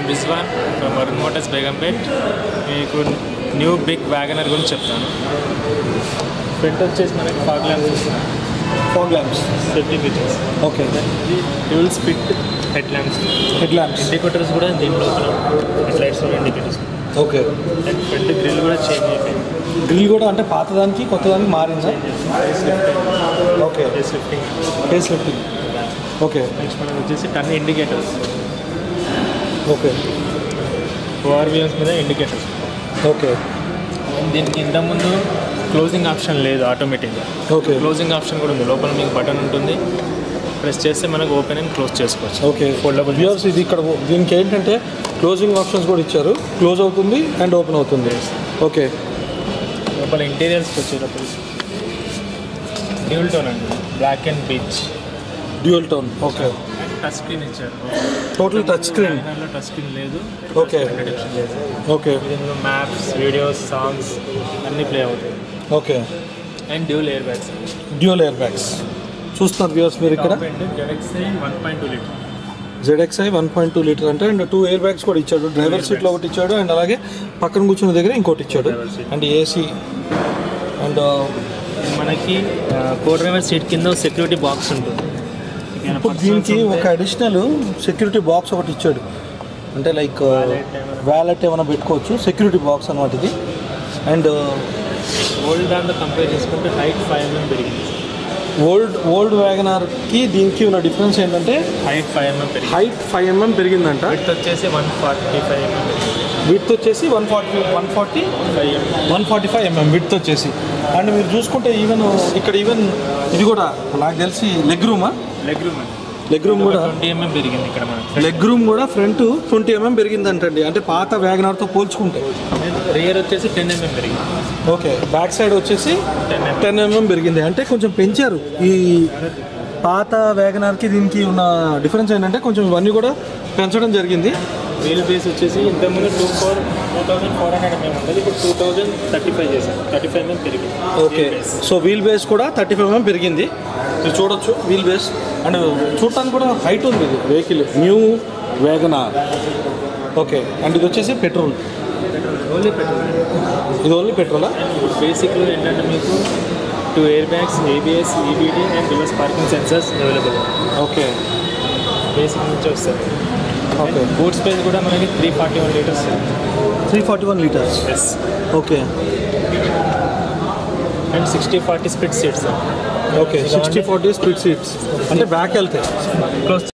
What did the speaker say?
I'm Rizwan from Arun motors Begumpet. మీకు new big WagonR గురించి చెప్తాను. ఫ్రంట్ వచ్చేసి మనకి fog lamps safety features. Okay, dual split head lamps indicators కూడా దీంట్లో lights indicators. Okay, and front grill కూడా చేంజ్ అయిపోయింది. గ్రిల్ కూడా అంటే పాతదానికి కొత్తదానికి మారిందా? Okay, face lifting. Okay, next మనకి వచ్చేసి టర్న్ ఇండికేటర్స్. ఓకే, ఓఆర్విఎస్ మీద ఇండికేటర్స్. ఓకే, దీనికి ఇంతకుముందు క్లోజింగ్ ఆప్షన్ లేదు ఆటోమేటిక్గా. ఓకే, క్లోజింగ్ ఆప్షన్ కూడా ఉంది. లోపల మీకు బటన్ ఉంటుంది, ప్రెస్ చేస్తే మనకు ఓపెన్ అండ్ క్లోజ్ చేసుకోవచ్చు. Okay, foldable. వ్యూవర్స్ ఇది ఇక్కడ దీనికి ఏంటంటే క్లోజింగ్ ఆప్షన్స్ కూడా ఇచ్చారు. క్లోజ్ అవుతుంది అండ్ ఓపెన్ అవుతుంది. ఓకే, లోపల ఇంటీరియర్స్కి వచ్చేటప్పుడు డ్యూల్ టోన్ అండి, black and beige dual tone. Okay, touch screen ఇచ్చారు. Total touch screen. Touch screen లేదు. ఓకే, ఓకే, దీనిలో మ్యాప్స్, వీడియోస్, సాంగ్స్ అన్నీ ప్లే అవుతాయి. Okay, and dual air bags. Dual air bags చూస్తున్నారు వ్యూవర్స్ మీరు ఇక్కడ. ZXi 1.2 litre. ZXi 1.2 లీటర్ అంటే and 2 air bags కూడా ఇచ్చాడు. డ్రైవర్ సీట్లో ఒకటి ఇచ్చాడు అండ్ అలాగే పక్కన కూర్చున్న దగ్గర ఇంకోటి ఇచ్చాడు. అండ్ ఏసీ అండ్ మనకి కో డ్రైవర్ సీట్ కింద సెక్యూరిటీ బాక్స్ ఉంటుంది. ఇప్పుడు దీనికి ఒక అడిషనల్ సెక్యూరిటీ బాక్స్ ఒకటి ఇచ్చాడు. అంటే లైక్ వ్యాలెట్ ఏమైనా పెట్టుకోవచ్చు. సెక్యూరిటీ బాక్స్ అనమాట ఇది. అండ్ ఓల్డ్ దాంతో కంపేర్ చేసుకుంటే హైట్ 5 mm పెరిగింది. ఓల్డ్ వ్యాగనార్కి దీనికి ఉన్న డిఫరెన్స్ ఏంటంటే హైట్ 5 mm పెరిగింది. హైట్ 5 mm పెరిగిందంట. విడ్త్ వచ్చేసి 145 mm పెరిగింది. విడ్త్ వచ్చేసి 145 mm విడ్త్ వచ్చేసి. అండ్ మీరు చూసుకుంటే ఈవెన్ ఇక్కడ ఇది కూడా నాకు తెలిసి లెగ్ రూమ్ కూడా 20 mm పెరిగింది. ఇక్కడ మనకి లెగ్ రూమ్ కూడా ఫ్రంట్ 20 mm పెరిగిందంటండి. అంటే పాత వ్యాగనార్తో పోల్చుకుంటే. రియర్ వచ్చేసి 10 mm పెరిగింది. ఓకే, బ్యాక్ సైడ్ వచ్చేసి 10 mm పెరిగింది. అంటే కొంచెం పెంచారు. ఈ పాత వ్యాగనార్కి దీనికి ఉన్న డిఫరెన్స్ ఏంటంటే కొంచెం ఇవన్నీ కూడా పెంచడం జరిగింది. వీల్ బేస్ వచ్చేసి ఇంతకుముందు 2400 mm ఉండేది, ఇప్పుడు 2035 చేశారు. 35 mm పెరిగింది. ఓకే, సో వీల్ బేస్ కూడా 35 mm పెరిగింది. మీరు చూడొచ్చు వీల్ బేస్. అండ్ చూడటానికి కూడా హైట్ ఉంది ఇది vehicle. New WagonR. Okay, and ఇది వచ్చేసి పెట్రోల్. Only petrol. ఇది ఓన్లీ పెట్రోలా? ఇప్పుడు బేసిక్లో ఏంటంటే మీకు 2 ఎయిర్ బ్యాగ్స్, ABS, EBD and reverse parking sensors available. Okay, basic నుంచి వస్తుంది. ఓకే, బూట్ స్పేస్ కూడా మనకి 341 litres. 341 litres. Yes. Okay, and 60-40 split seats. Okay, 60-40 split seats అంటే బ్యాక్ వెళ్తాయి. క్లోజ్